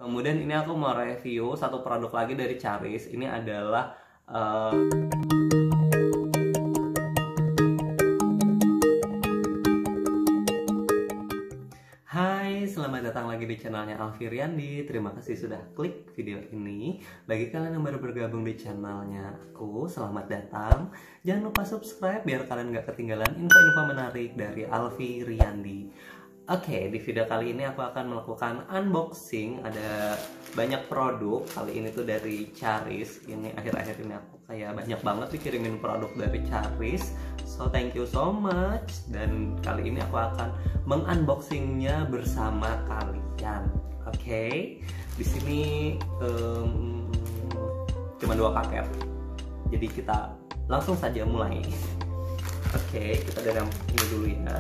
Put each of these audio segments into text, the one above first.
Kemudian ini aku mau review satu produk lagi dari Charis. Ini adalah Hai, selamat datang lagi di channelnya Alfi Riyandi. Terima kasih sudah klik video ini. Bagi kalian yang baru bergabung di channelnya aku, selamat datang. Jangan lupa subscribe biar kalian gak ketinggalan info-info menarik dari Alfi Riyandi. Oke, di video kali ini aku akan melakukan unboxing. Ada banyak produk. Kali ini tuh dari Charis. Ini akhir-akhir ini aku kayak banyak banget dikirimin produk dari Charis. So thank you so much. Dan kali ini aku akan mengunboxingnya bersama kalian. Oke, di sini cuma 2 paket. Jadi kita langsung saja mulai. Oke, kita dari yang ini dulu ya.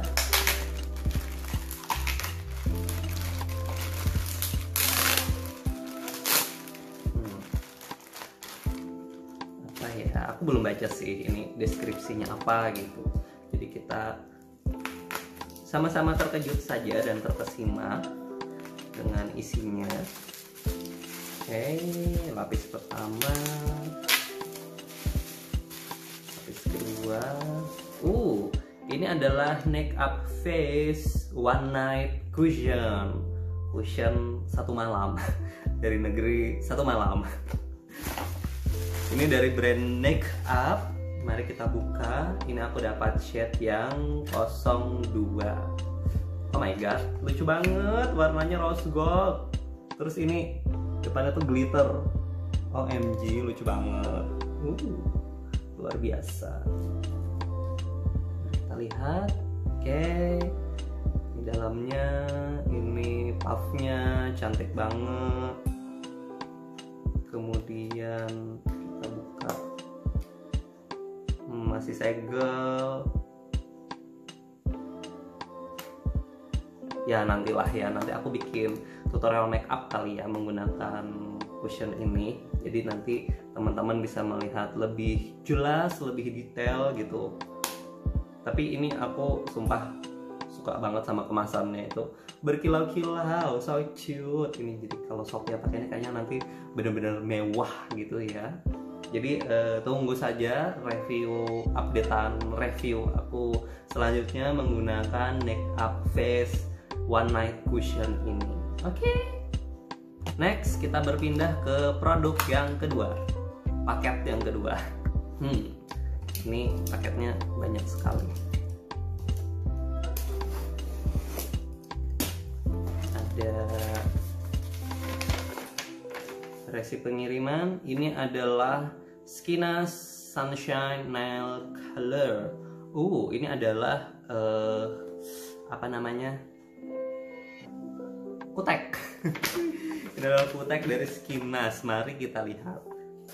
Aku belum baca sih ini deskripsinya apa gitu. Jadi kita sama-sama terkejut saja dan terkesima dengan isinya. Oke, lapis pertama, lapis kedua. Ini adalah Neck Up Face One Night Cushion. Cushion satu malam dari negeri satu malam. Ini dari brand Neck Up. Mari kita buka. Ini aku dapat shade yang 02. Oh my god, lucu banget. Warnanya rose gold. Terus ini depannya tuh glitter. OMG, lucu banget. Luar biasa. Kita lihat. Oke. Di dalamnya ini puffnya cantik banget. Kemudian buka, masih segel ya. Nantilah ya, nanti aku bikin tutorial make up kali ya menggunakan cushion ini. Jadi nanti teman-teman bisa melihat lebih jelas, lebih detail gitu. Tapi ini aku sumpah suka banget sama kemasannya, itu berkilau-kilau, so cute. Ini jadi kalau Sophia pakainya kayaknya nanti bener-bener mewah gitu ya. Jadi tunggu saja updatean review aku selanjutnya menggunakan Neck Up Face One Night Cushion ini. Oke. Next kita berpindah ke produk yang kedua, paket yang kedua. Ini paketnya banyak sekali. Ada resi pengiriman. Ini adalah Skinas Sunshine Nail Color. Ini adalah apa namanya? Kutek. Ini adalah kutek dari Skinas. Mari kita lihat.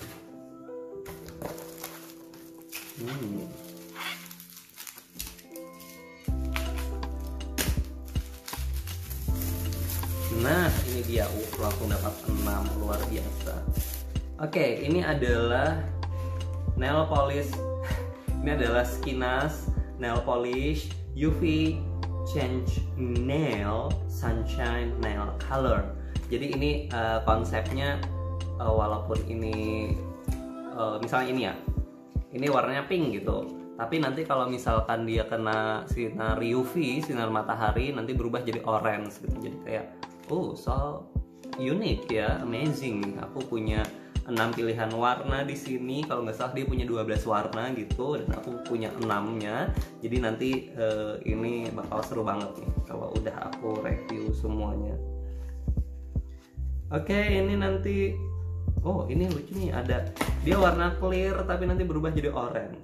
Nah, ini dia, langsung dapat 6, luar biasa. Oke, ini adalah nail polish. Ini adalah Skinas Nail Polish UV Change Nail Sunshine Nail Color. Jadi ini konsepnya walaupun ini misalnya ini ya, ini warnanya pink gitu. Tapi nanti kalau misalkan dia kena sinar UV, sinar matahari, nanti berubah jadi orange gitu. Jadi kayak so unik ya, amazing. Aku punya 6 pilihan warna di sini. Kalau nggak salah dia punya 12 warna gitu, dan aku punya 6-nya. Jadi nanti ini bakal seru banget nih kalau udah aku review semuanya. Oke, ini nanti ini lucu nih, ada dia warna clear tapi nanti berubah jadi orange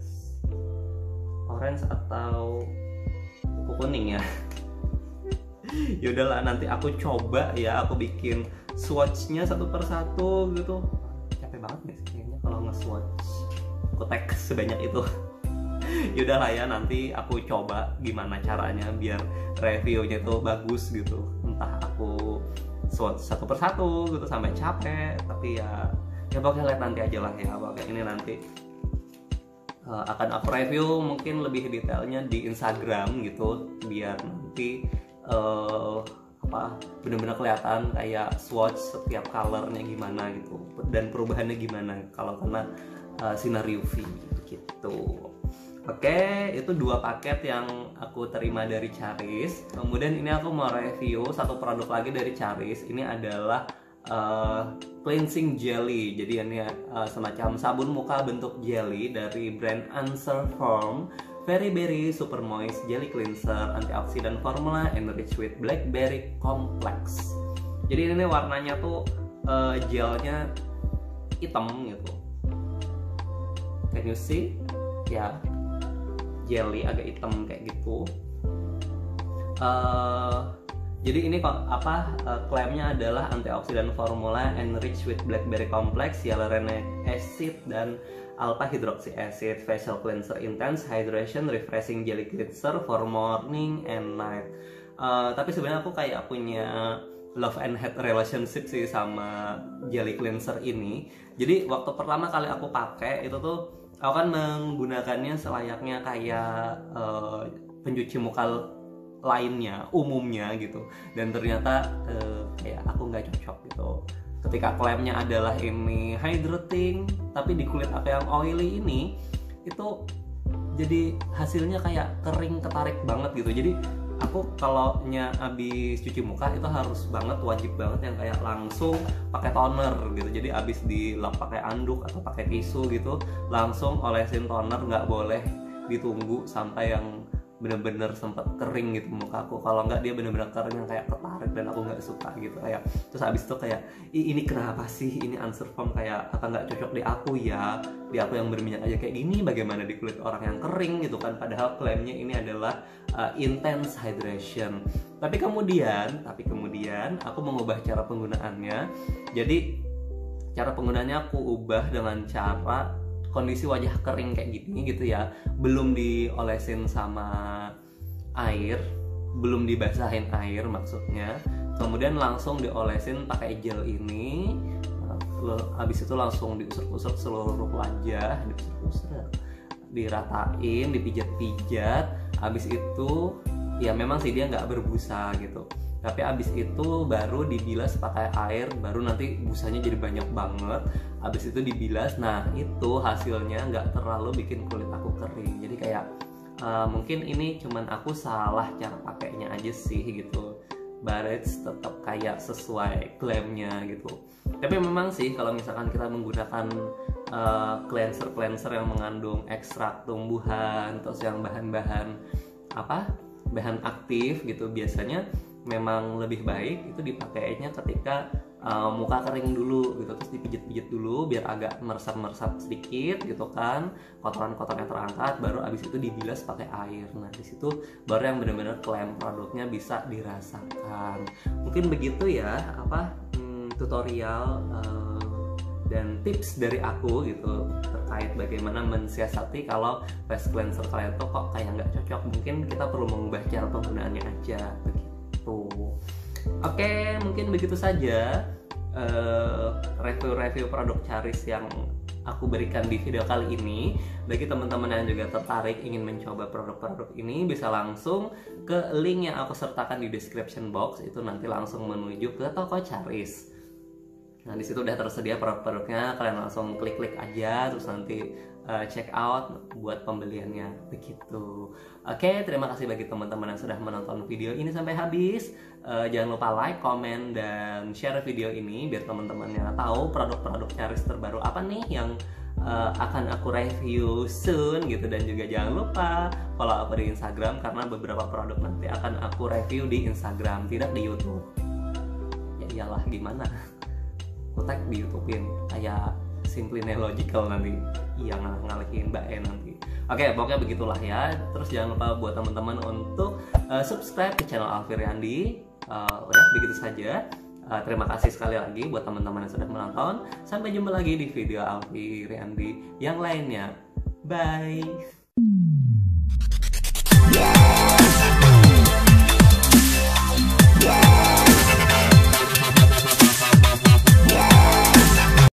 atau kuning ya. Yaudahlah, nanti aku coba ya, aku bikin swatchnya satu persatu gitu. Capek banget nih kayaknya kalau nge-swatch kutek sebanyak itu. Yaudahlah ya, nanti aku coba gimana caranya biar reviewnya tuh bagus gitu. Entah aku swatch satu persatu gitu sampai capek, tapi ya pokoknya lihat nanti aja lah ya. Pokoknya ini nanti akan aku review mungkin lebih detailnya di Instagram gitu, biar nanti benar-benar kelihatan kayak swatch setiap colornya gimana gitu dan perubahannya gimana kalau kena sinar UV gitu. Oke, itu 2 paket yang aku terima dari Charis. Kemudian ini aku mau review satu produk lagi dari Charis. Ini adalah cleansing jelly. Jadi ini semacam sabun muka bentuk jelly dari brand Answer Form. Very Berry Super Moist Jelly Cleanser, antioksidan formula, enriched with blackberry complex. Jadi ini warnanya tuh gelnya hitam gitu. Can you see? Ya, jelly agak hitam kayak gitu. Jadi ini klaimnya adalah antioksidan formula enriched with blackberry complex, hyaluronic acid dan alpha hydroxy acid, facial cleanser intense hydration refreshing jelly cleanser for morning and night. Tapi sebenarnya aku kayak punya love and hate relationship sih sama jelly cleanser ini. Jadi waktu pertama kali aku pakai itu tuh aku kan menggunakannya selayaknya kayak pencuci muka lainnya umumnya gitu, dan ternyata kayak aku nggak cocok gitu. Ketika klaimnya adalah ini hydrating, tapi di kulit aku yang oily ini itu jadi hasilnya kayak kering ketarik banget gitu. Jadi aku kalau abis cuci muka itu harus banget, wajib banget yang kayak langsung pakai toner gitu. Jadi abis dilap pakai anduk atau pakai tisu gitu, langsung olesin toner, nggak boleh ditunggu sampai yang bener-bener sempat kering gitu mukaku. Kalau nggak dia bener-bener kering yang kayak ketarik dan aku nggak suka gitu. Kayak terus abis itu kayak ini kenapa sih ini Answer Form kayak apa nggak cocok di aku ya, di aku yang berminyak aja kayak gini, bagaimana di kulit orang yang kering gitu kan. Padahal klaimnya ini adalah intense hydration. Tapi kemudian aku mengubah cara penggunaannya. Jadi cara penggunaannya aku ubah dengan cara kondisi wajah kering kayak gini gitu ya, belum diolesin sama air, belum dibasahin air maksudnya, kemudian langsung diolesin pakai gel ini. Habis itu langsung diusap-usap seluruh wajah, diratain, dipijat-pijat. Habis itu ya memang sih dia nggak berbusa gitu, tapi abis itu baru dibilas pakai air, baru nanti busanya jadi banyak banget. Abis itu dibilas, nah itu hasilnya nggak terlalu bikin kulit aku kering. Jadi kayak mungkin ini cuman aku salah cara pakainya aja sih gitu, but it's tetap kayak sesuai klaimnya gitu. Tapi memang sih kalau misalkan kita menggunakan cleanser yang mengandung ekstrak tumbuhan, terus yang bahan-bahan bahan aktif gitu, biasanya memang lebih baik itu dipakainya ketika muka kering dulu gitu, terus dipijit-pijit dulu biar agak meresap-meresap sedikit gitu kan, kotoran-kotorannya terangkat, baru abis itu dibilas pakai air. Nah di situ baru yang benar-benar klaim produknya bisa dirasakan. Mungkin begitu ya tutorial dan tips dari aku gitu terkait bagaimana mensiasati kalau face cleanser kalian tuh kok kayak nggak cocok. Mungkin kita perlu mengubah cara penggunaannya aja begitu. Oke, mungkin begitu saja review produk Charis yang aku berikan di video kali ini. Bagi teman-teman yang juga tertarik ingin mencoba produk-produk ini, bisa langsung ke link yang aku sertakan di description box. Itu nanti langsung menuju ke toko Charis. Nah di situ udah tersedia produk-produknya, kalian langsung klik-klik aja, terus nanti check out buat pembeliannya begitu. Oke, terima kasih bagi teman-teman yang sudah menonton video ini sampai habis. Jangan lupa like, comment, dan share video ini biar teman-temannya tahu produk-produk Charis terbaru apa nih yang akan aku review soon gitu. Dan juga jangan lupa follow aku di Instagram karena beberapa produk nanti akan aku review di Instagram, tidak di YouTube. Ya iyalah, gimana? Aku tag di YouTube-in kayak Simply Nelogical nanti yang ngalihin Mbak E nanti. Oke, pokoknya begitulah ya. Terus jangan lupa buat teman-teman untuk subscribe ke channel Alfi Riyandi. Udah begitu saja. Terima kasih sekali lagi buat teman-teman yang sudah menonton. Sampai jumpa lagi di video Alfi Riyandi yang lainnya. Bye.